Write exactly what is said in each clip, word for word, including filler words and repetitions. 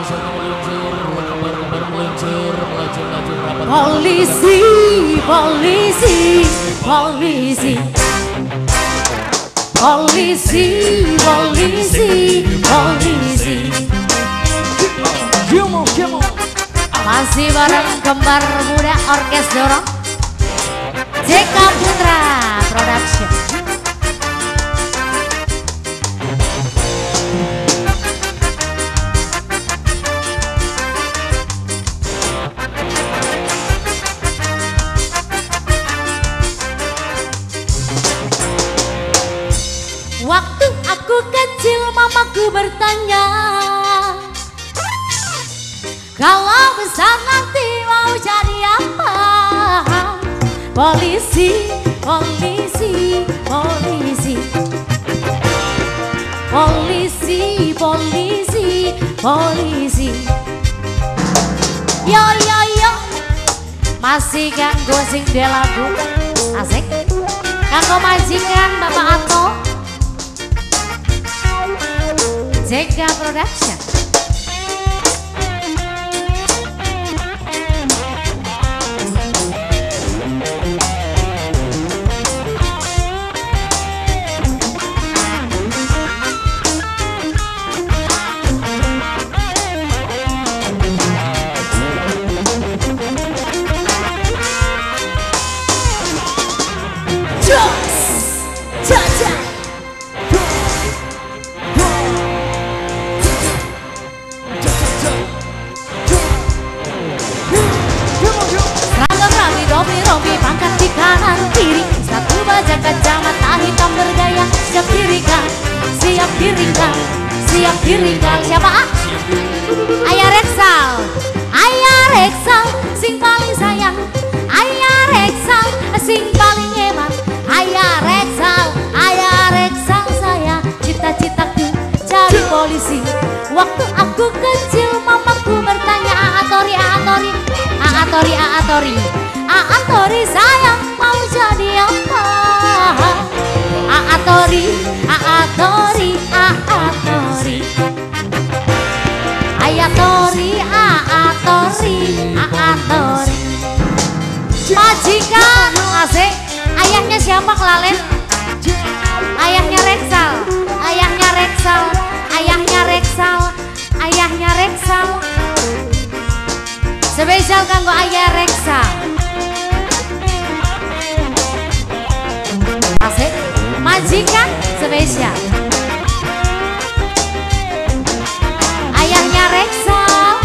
Polisi, polisi, polisi, polisi, polisi, polisi. Masih bareng kembar muda orkes dorong J K Putra Production. Waktu aku kecil mamaku bertanya, kalau besar nanti mau jadi apa? Polisi, polisi, polisi, polisi, polisi, polisi. Yo yo yo, masih ganggu sing de lagu asik. Kanggo majikan Bapak Ato, J K Production. Rompi pangkat di kanan kiri, satu baja kacamata hitam bergaya. Siap diringkal, siap diringkal, siap diringkal. Siapa? Ayah Rexal, Ayah Rexal, sing paling sayang. Ayah Rexal, sing paling hebat. Ayah Rexal, Ayah Rexal saya cita-citaku jadi polisi. Waktu aku kecil mamaku bertanya, Aatori, Aatori, Aatori, Aatori, Aatori sayang mau jadi apa? Aatori, Aatori, Aatori, Ayatori, Aatori, Aatori. Majikan asik. Ayahnya siapa Klalen? Ayahnya Rexal, ayahnya Rexal, ayahnya Rexal, ayahnya Rexal. Spesial kanggo ayah Rexal. Asik, majikan spesial. Ayahnya Rexal.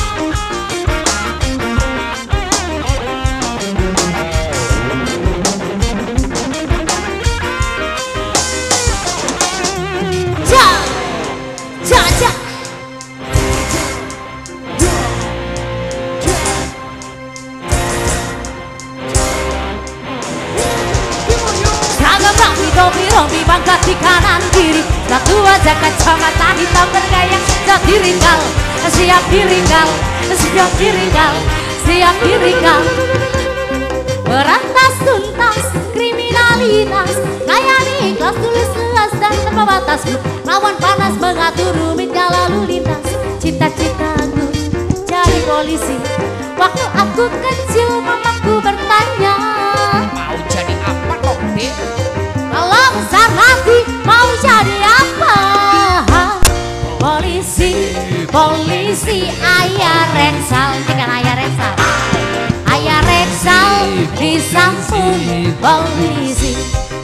Ja, ja, ja. Rompi pangkat di kanan kiri, satu wajah kacamata hitam bergaya. Siap diringkal, siap diringkal, siap diringkal, siap diringkal. Berantas tuntas kriminalitas, kaya di ikhlas tulis jelas dan tanpa batas. Lawan panas mengatur rumit lalu lintas. Cita-citaku jadi polisi. Waktu aku kecil mamaku bertanya, mau jadi apa dong, Dik? kalau besar nanti mau jadi apa? Polisi, polisi, Ayah Rexal, dengan Ayah Rexal, Ayah Rexal di samping polisi.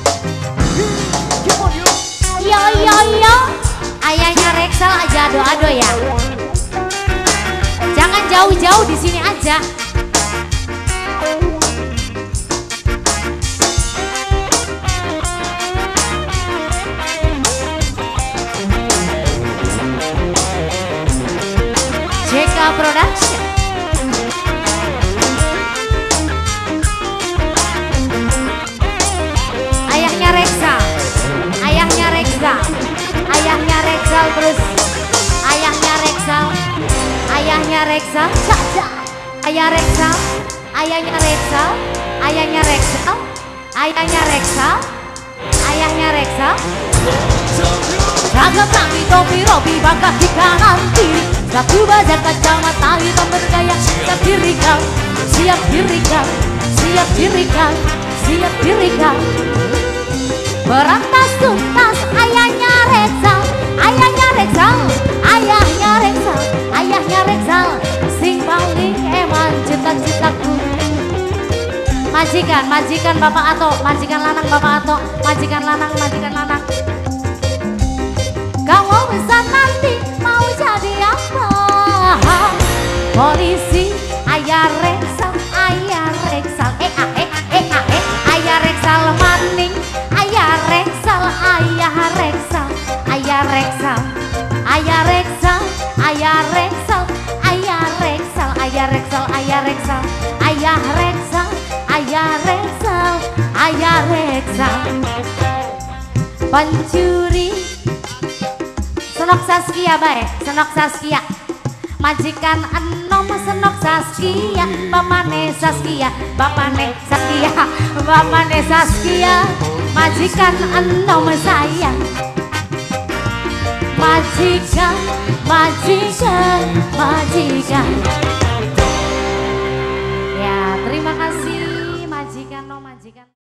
Yo yo yo, ayahnya Rexal aja ado-ado ya. Jangan jauh-jauh, di sini aja. J K Production. Ayahnya Rexal, ayahnya Rexal, ayahnya Rexal terus, ayahnya Rexal, ayahnya Rexal, cak cak, ayah Rexal, ayahnya Rexal, ayahnya Rexal, ayahnya Rexal, ayahnya Rexal. Ragam kami topi robi bangkat di kanan kiri. Saku baja kacamata hitam bergaya. Siap diri kau, siap diri kau, siap diri kau, siap diri kau. Berantas tuntas ayahnya Rexal, ayahnya Rexal, ayahnya Rexal, ayahnya Rexal, sing paling eman cita-citaku. Majikan, majikan Bapak Ato, majikan lanang Bapak Ato, majikan lanang, majikan lanang. Kamu besar nanti mau jadi apa? Polisi, ayah Rexal, ayah Rexal, eh ah eh eh ah eh, ayah Rexal maning, ayah Rexal, ayah Rexal, ayah Rexal, ayah Rexal, ayah Rexal, ayah Rexal, ayah Rexal, ayah Rexal, ayah Rexal, ayah Rexal, ayah Rexal. Pencuri senok Saskia bae, senok Saskia. Majikan enom senok Saskia, bapane Saskia, bapane Saskia, bapane Saskia. Majikan enom sayang. Majikan, majikan, majikan. Ya, terima kasih majikan, no majikan.